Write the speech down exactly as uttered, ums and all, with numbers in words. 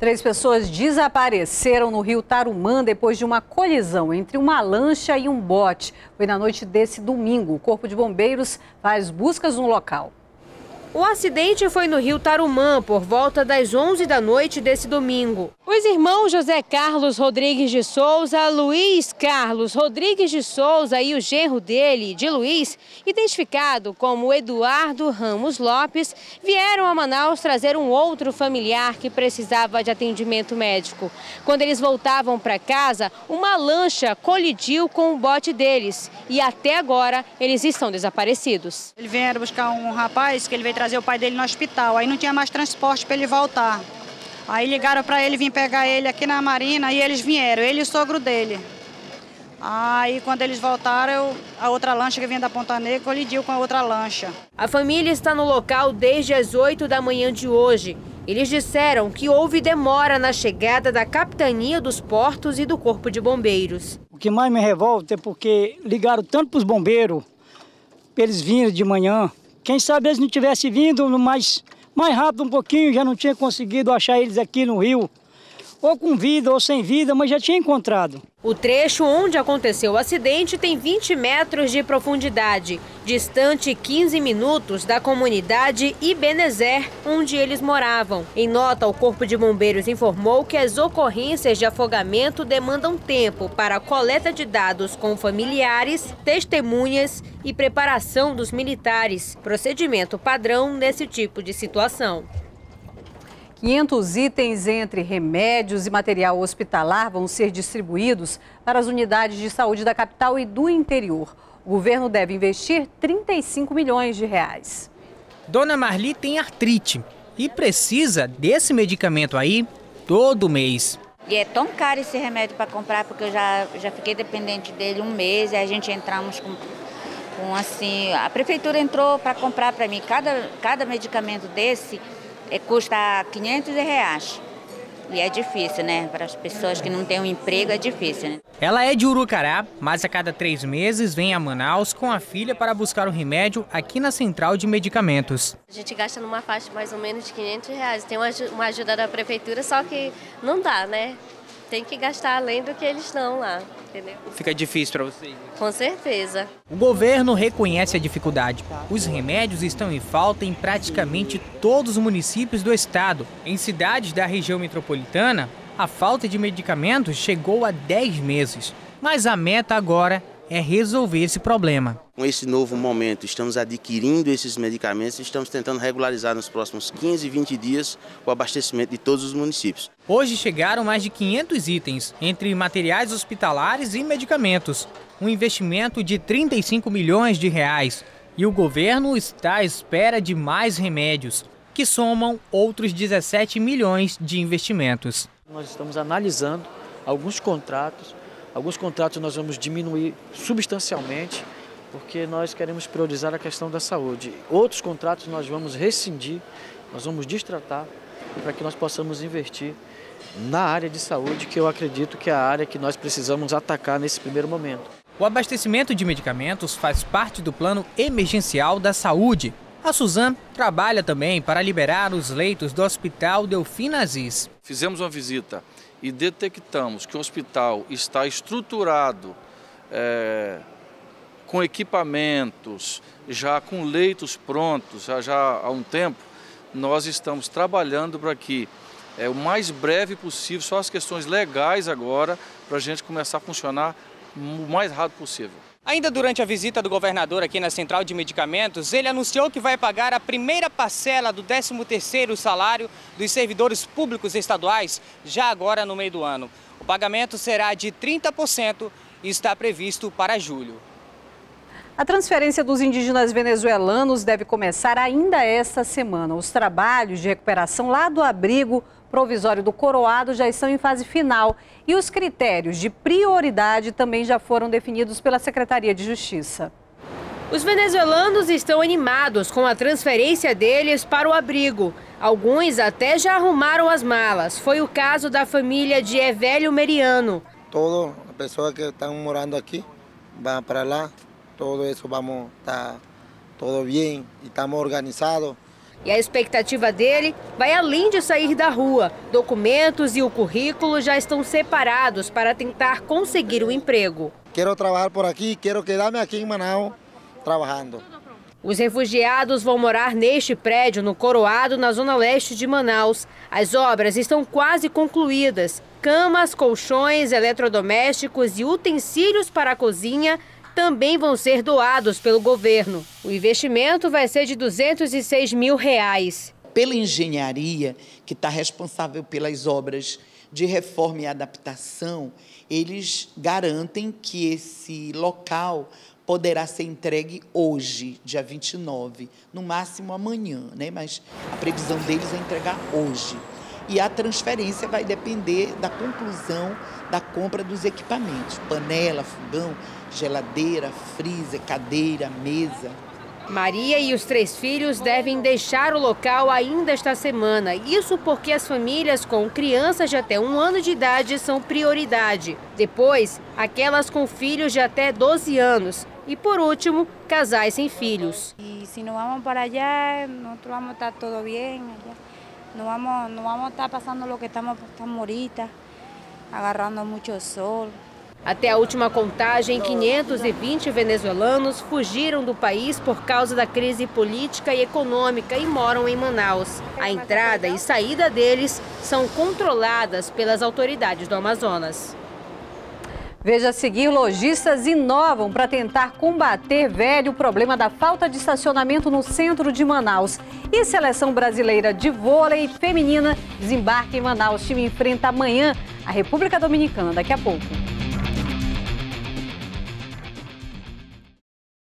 Três pessoas desapareceram no rio Tarumã depois de uma colisão entre uma lancha e um bote. Foi na noite desse domingo. O Corpo de Bombeiros faz buscas no local. O acidente foi no rio Tarumã, por volta das onze da noite desse domingo. Os irmãos José Carlos Rodrigues de Souza, Luiz Carlos Rodrigues de Souza e o genro dele, de Luiz, identificado como Eduardo Ramos Lopes, vieram a Manaus trazer um outro familiar que precisava de atendimento médico. Quando eles voltavam para casa, uma lancha colidiu com o bote deles e até agora eles estão desaparecidos. Eles vieram buscar um rapaz que ele veio trazer o pai dele no hospital, aí não tinha mais transporte para ele voltar. Aí ligaram para ele vir pegar ele aqui na Marina e eles vieram, ele e o sogro dele. Aí quando eles voltaram, a outra lancha que vinha da Ponta Negra colidiu com a outra lancha. A família está no local desde as oito da manhã de hoje. Eles disseram que houve demora na chegada da Capitania dos Portos e do Corpo de Bombeiros. O que mais me revolta é porque ligaram tanto para os bombeiros, para eles virem de manhã. Quem sabe eles não tivessem vindo mais, mais rápido um pouquinho, já não tinha conseguido achar eles aqui no rio. Ou com vida ou sem vida, mas já tinha encontrado. O trecho onde aconteceu o acidente tem vinte metros de profundidade, distante quinze minutos da comunidade Ibenezer, onde eles moravam. Em nota, o Corpo de Bombeiros informou que as ocorrências de afogamento demandam tempo para a coleta de dados com familiares, testemunhas e preparação dos militares. Procedimento padrão nesse tipo de situação. quinhentos itens entre remédios e material hospitalar vão ser distribuídos para as unidades de saúde da capital e do interior. O governo deve investir trinta e cinco milhões de reais. Dona Marli tem artrite e precisa desse medicamento aí todo mês. E é tão caro esse remédio para comprar, porque eu já, já fiquei dependente dele um mês e a gente entramos com, com assim... A prefeitura entrou para comprar para mim cada, cada medicamento desse. É, custa quinhentos reais. E é difícil, né? Para as pessoas que não têm um emprego é difícil, né? Ela é de Urucará, mas a cada três meses vem a Manaus com a filha para buscar o remédio aqui na Central de Medicamentos. A gente gasta numa faixa mais ou menos de quinhentos reais. Tem uma ajuda da prefeitura, só que não dá, né? Tem que gastar além do que eles dão lá, entendeu? Fica difícil para vocês? Com certeza. O governo reconhece a dificuldade. Os remédios estão em falta em praticamente todos os municípios do estado. Em cidades da região metropolitana, a falta de medicamentos chegou a dez meses. Mas a meta agora é resolver esse problema. Com esse novo momento, estamos adquirindo esses medicamentos e estamos tentando regularizar nos próximos quinze, vinte dias o abastecimento de todos os municípios. Hoje chegaram mais de quinhentos itens, entre materiais hospitalares e medicamentos. Um investimento de trinta e cinco milhões de reais. E o governo está à espera de mais remédios, que somam outros dezessete milhões de investimentos. Nós estamos analisando alguns contratos. Alguns contratos nós vamos diminuir substancialmente, porque nós queremos priorizar a questão da saúde. Outros contratos nós vamos rescindir, nós vamos destratar, para que nós possamos investir na área de saúde, que eu acredito que é a área que nós precisamos atacar nesse primeiro momento. O abastecimento de medicamentos faz parte do plano emergencial da saúde. A Suzan trabalha também para liberar os leitos do Hospital Delfim Aziz. Fizemos uma visita e detectamos que o hospital está estruturado é, com equipamentos, já com leitos prontos, já, já há um tempo, nós estamos trabalhando para que é, o mais breve possível, só as questões legais agora, para a gente começar a funcionar o mais rápido possível. Ainda durante a visita do governador aqui na Central de Medicamentos, ele anunciou que vai pagar a primeira parcela do décimo terceiro salário dos servidores públicos estaduais já agora no meio do ano. O pagamento será de trinta por cento e está previsto para julho. A transferência dos indígenas venezuelanos deve começar ainda esta semana. Os trabalhos de recuperação lá do abrigo provisório do Coroado já estão em fase final e os critérios de prioridade também já foram definidos pela Secretaria de Justiça. Os venezuelanos estão animados com a transferência deles para o abrigo. Alguns até já arrumaram as malas. Foi o caso da família de Evelio Meriano. Todas as pessoas que estão morando aqui vão para lá. Todo isso vamos estar todo bem e estamos organizados. E a expectativa dele vai além de sair da rua. Documentos e o currículo já estão separados para tentar conseguir um emprego. Quero trabalhar por aqui, quero quedar-me aqui em Manaus trabalhando. Os refugiados vão morar neste prédio no Coroado, na zona leste de Manaus. As obras estão quase concluídas. Camas, colchões, eletrodomésticos e utensílios para a cozinha também vão ser doados pelo governo. O investimento vai ser de duzentos e seis mil reais. Pela engenharia, que está responsável pelas obras de reforma e adaptação, eles garantem que esse local poderá ser entregue hoje, dia vinte e nove, no máximo amanhã, né? Mas a previsão deles é entregar hoje. E a transferência vai depender da conclusão da compra dos equipamentos, panela, fogão, geladeira, freezer, cadeira, mesa. Maria e os três filhos devem deixar o local ainda esta semana. Isso porque as famílias com crianças de até um ano de idade são prioridade. Depois, aquelas com filhos de até doze anos. E, por último, casais sem filhos. E se não vamos para allá, nós vamos estar tudo bem. Não vamos, não vamos estar passando o que estamos, estamos ahorita, agarrando muito sol. Até a última contagem, quinhentos e vinte venezuelanos fugiram do país por causa da crise política e econômica e moram em Manaus. A entrada e saída deles são controladas pelas autoridades do Amazonas. Veja a seguir, lojistas inovam para tentar combater velho o problema da falta de estacionamento no centro de Manaus. E a seleção brasileira de vôlei feminina desembarca em Manaus. O time enfrenta amanhã a República Dominicana. Daqui a pouco.